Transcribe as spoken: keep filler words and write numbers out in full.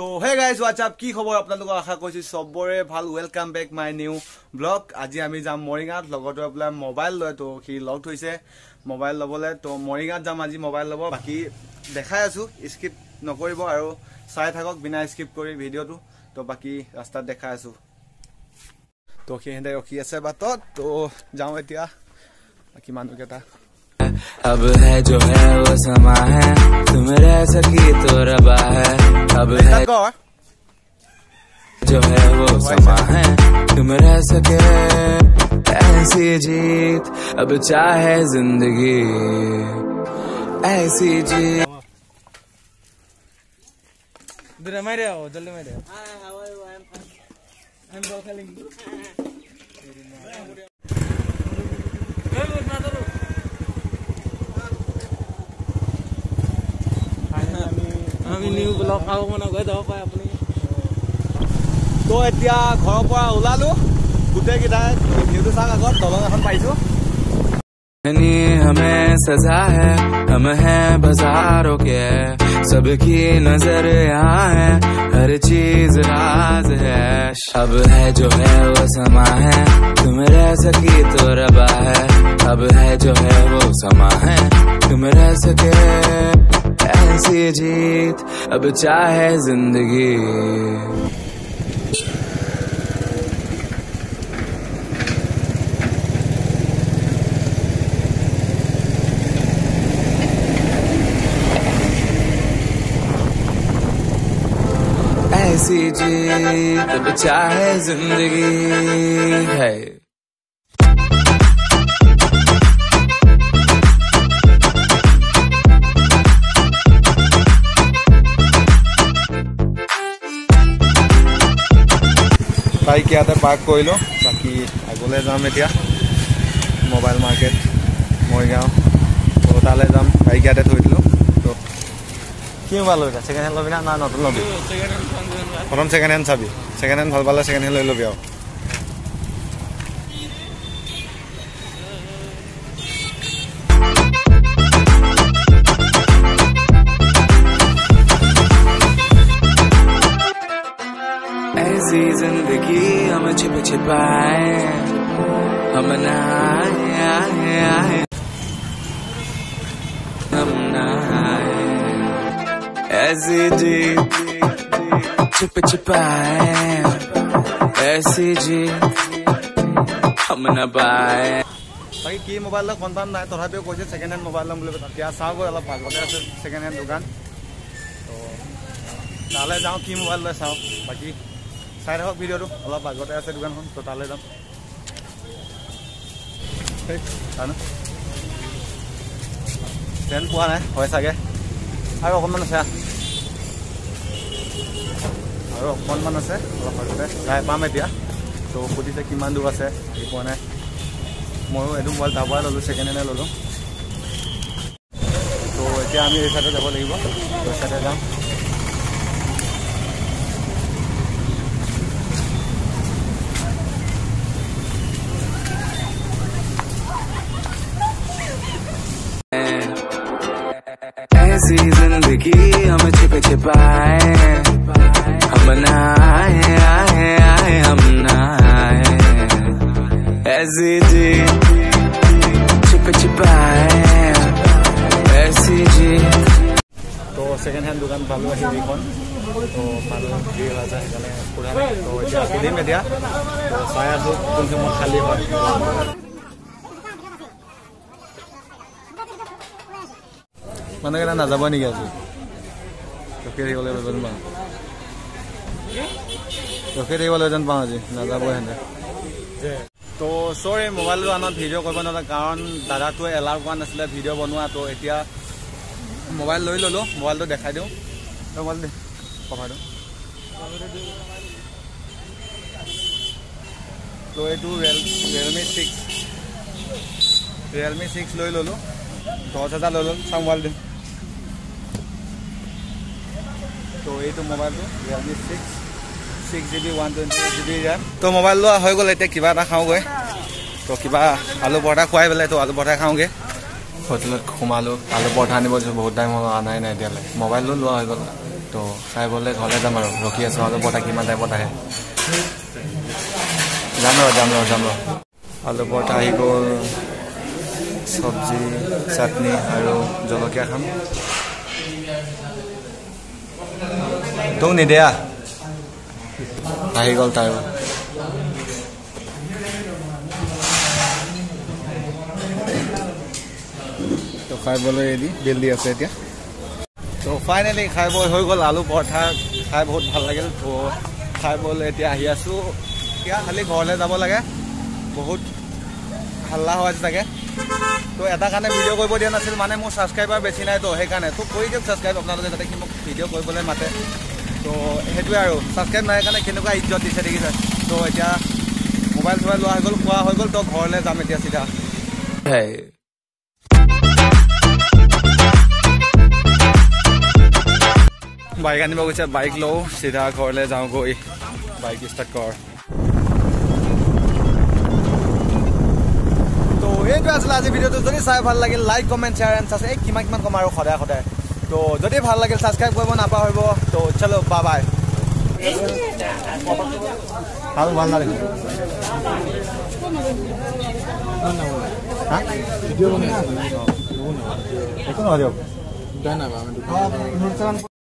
So hey guys, what's up? কি খবৰ আপোনালোকৰ আশা কৰিছো সবৰে ভাল। Welcome back my new blog. আজি আমি যাম মৰিগাঁৱত, লগতে আপোনাৰ মোবাইল লয় তো সি লগ থৈছে মোবাইল লবলে। তো মৰিগাঁৱত যাম আজি মোবাইল লব। বাকি দেখাই আছো, স্কিপ নকৰিব আৰু চাই থাকক বিনা স্কিপ কৰি ভিডিওটো। তো বাকি ৰাস্তাত দেখাই আছো। তো সিহঁতে ৰখি আছে বাটত। তো যাওঁ এতিয়া। বাকি মানুহকেইটা अब है जो है वो समा है, तुम रह सकी तो रबा है। अब है जो है वो समा है, तुम रह सके ऐसी जीत। अब चाहे जिंदगी ऐसी जीत। दूर मेरे आओ, जल्दी मेरे आओ। Hi, how are you? I am fine. I am bowling. আমি নিউ ব্লগ আও মনে গৈ যাব পায় আপুনি। তো এতিয়া ঘৰৰ পৰা ওলালো গুটে কিটাই। ভিউটো চাওক আগত দলং এখন পাইছো। हमें सजा है, हम हैं बाजारों के, सबकी नजर यहाँ है, हर चीज राज है। अब है जो है वो समा है, तुम रह सकी तो रबा है। अब है जो है वो समा है, तुम रह सके ऐसी जीत। अब चाहे जिंदगी ऐसी जीत, अब चाहे जिंदगी है। বাইক ইয়াতে পাৰ্ক কৰিলো। বাকি আগলৈ যাম এতিয়া মোবাইল মাৰ্কেট মৰিগাঁও। তো তালৈ যাম। বাইক ইয়াতে থৈ দিলোঁ। তো কি মোবাইল ল'বি? ছেকেণ্ড হেণ্ড ল'বি না না নতুন ল'বি? প্ৰথম ছেকেণ্ড হেণ্ড চাবি। ছেকেণ্ড হেণ্ড ভাল পালে ছেকেণ্ড হেণ্ড লৈ ল'বি আৰু। ऐसी जिंदगी हम छिप छिपाए, हम नहाए आए आए, हम नहाए ऐसी जी छिप छिपाए, ऐसी जी हम न पाए। বাকী কি মোবাইল লয় কনফাৰ্ম নাই, তথাপিও কৈছে ছেকেণ্ড হেণ্ড মোবাইল ল'ম বুলি। এতিয়া চাওঁগৈ, অলপ ভাগতে আছে ছেকেণ্ড হেণ্ড দোকান। তো তালৈ যাওঁ, কি মোবাইল লয় চাওঁ। বাকী চাই থাকক ভিডিঅ'টো, অলপ আগতে আছে দোকানখন। তো তালৈ যাম। জানো ট্ৰেইন পোৱা নাই হয় চাগে, আৰু অকণমান আছে আৰু অকণমান আছে অলপ আগতে যাই পাম এতিয়া। তো সুধিছে কিমান দূৰ আছে, এই পোৱা নাই। ময়ো এইটো মোবাইল তাৰ পৰাই ল'লোঁ, ছেকেণ্ড হেণ্ডে ল'লোঁ। তো এতিয়া আমি এই চাইডে যাব লাগিব। এই চাইডে যাম। ऐसी जिंदगी हम छिप छिपाए, हम नहाए आए आए, हम नहाए ऐसी जी छिप छिपाए, ऐसी जी। তো ছেকেণ্ড হেণ্ড দোকান পালোঁ আহি যিখন। তো মানুহ ভিৰ হৈ যায় সেইকাৰণে সোধা নাই। তো এতিয়া সুধিম এতিয়া। তো চাই আছোঁ কোন সময়ত খালী হয়। মানুহকেইটা নাযাব নেকি আজি? ৰখি থাকিবলৈ যেন পাওঁ, ৰখি থাকিবলৈ যেন পাওঁ আজি। নাযাব সিহঁতে। তো চৰি মোবাইলটো আনত ভিডিঅ' কৰিব নোৱাৰে, কাৰণ দাদাটোৱে এলাউ কৰা নাছিলে ভিডিঅ' বনোৱা। তো এতিয়া মোবাইল লৈ ল'লোঁ। মোবাইলটো দেখাই দিওঁ। মোবাইল দে কভাৰটো। তো এইটো real Realme six Realme six লৈ ল'লোঁ। দহ হাজাৰ লৈ ল'লোঁ। চাওঁ মোবাইল দিম। তো এইটো মোবাইলটো Realme six six G B one twenty eight G B RAM. তো মোবাইল লোৱা হৈ গ'ল। এতিয়া কিবা এটা খাওঁগৈ। তো কিবা আলু পৰঠা খুৱাই পেলাই তো আলু পৰঠা খাওঁগৈ। হোটেলত সোমালোঁ, আলু পৰঠা আনিব দিছোঁ। বহুত টাইম হ'ল, অনাই নাই এতিয়ালৈ। মোবাইলটো লোৱা হৈ গ'ল। তো খাই বলে ঘৰলৈ যাম আৰু ৰখি আছোঁ আলু পৰঠা কিমান টাইমত আহে যাম ৰ যাম ৰ যাম ৰ আলু পৰঠা আহি গ'ল চব্জি চাটনি আৰু জলকীয়া খাম তোক নিদিয়া আহি গ'ল তাৰো তো খাই বলে ৰেডি বিল দি আছে এতিয়া তো ফাইনেলি খাই বল হৈ গ'ল আলু পৰঠা খাই বহুত ভাল লাগিল তো খাই বল এতিয়া আহি আছোঁ এতিয়া খালি ঘৰলৈ যাব লাগে বহুত হাল্লা হৈ আছে চাগে তো এটা কাৰণে ভিডিঅ' কৰিব দিয়া নাছিল মানে মোৰ ছাবস্ক্ৰাইবাৰ বেছি নাই তো সেইকাৰণে তো কৰি দিয়ক ছাবস্ক্ৰাইব আপোনালোকে যাতে সি মোক ভিডিঅ' কৰিবলৈ মাতে তো সেইটোৱে আৰু ছাবস্ক্ৰাইব নাই কাৰণে কেনেকুৱা ইজ্জত দিছে দেখিছে তো এতিয়া মোবাইল চোবাইল লোৱা হৈ গ'ল খোৱা হৈ গ'ল তো ঘৰলৈ যাম এতিয়া চিধা বাইক আনিব গৈছে বাইক লওঁ চিধা ঘৰলৈ যাওঁ গৈ বাইক ষ্টাৰ্ট কৰ তো এইটো আছিলে আজি ভিডিঅ'টো যদি চাই ভাল লাগিল like comment share and subscribe কিমান কিমান কম আৰু সদায় সদায় তো যদি ভাল লাগিল ছাবস্ক্ৰাইব কৰিব নাপাহৰিব তো চলো বাই বাই ভাল ভাল নালাগে একো নহয় দিয়ক